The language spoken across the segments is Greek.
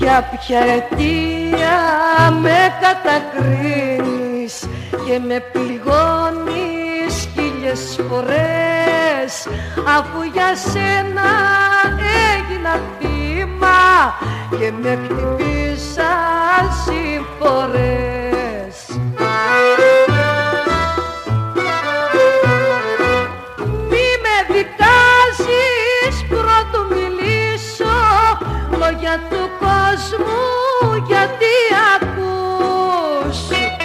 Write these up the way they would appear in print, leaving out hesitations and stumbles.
Για ποια αιτία με κατακρίνεις και με πληγώνεις χίλιες φορές, αφού για σένα έγινα θύμα και με χτυπήσαν συμφορές. Μη με δικάζεις, πρώτου μιλήσω λόγια του κόσμου, γιατί ακούς.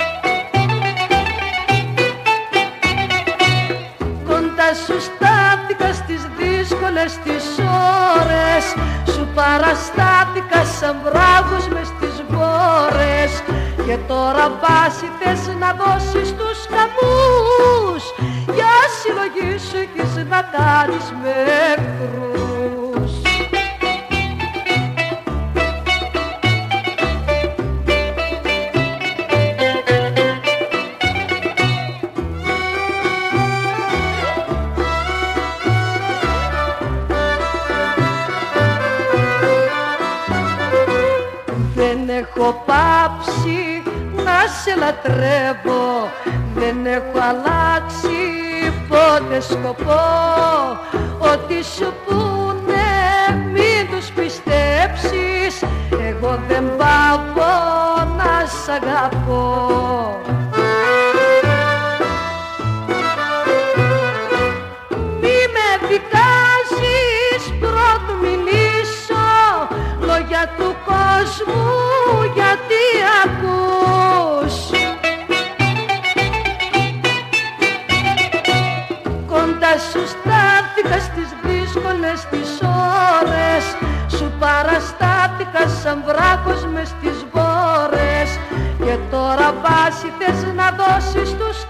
Κοντά σου στάθηκα στις δύσκολες τις ώρες, σου παραστάθηκα σαν βράχος μες στις βόρες, και τώρα βάση θες να δώσεις τους χαμούς, για συλλογή σου έχεις να κάνεις με εχθρούς. Δεν έχω πάψει να σε λατρεύω, δεν έχω αλλάξει ποτέ σκοπό. Ό,τι σου πούνε μην τους πιστέψεις, εγώ δεν πάω να σ' αγαπώ. Μη με δικάζεις, πρώτου μιλήσω λόγια του κόσμου, γιατί ακούς. Κοντά σου στάθηκα στις δύσκολες τις ώρες, σου παραστάθηκα σαν βράχος μες στις βόρες, και τώρα βάση θες να δώσεις τους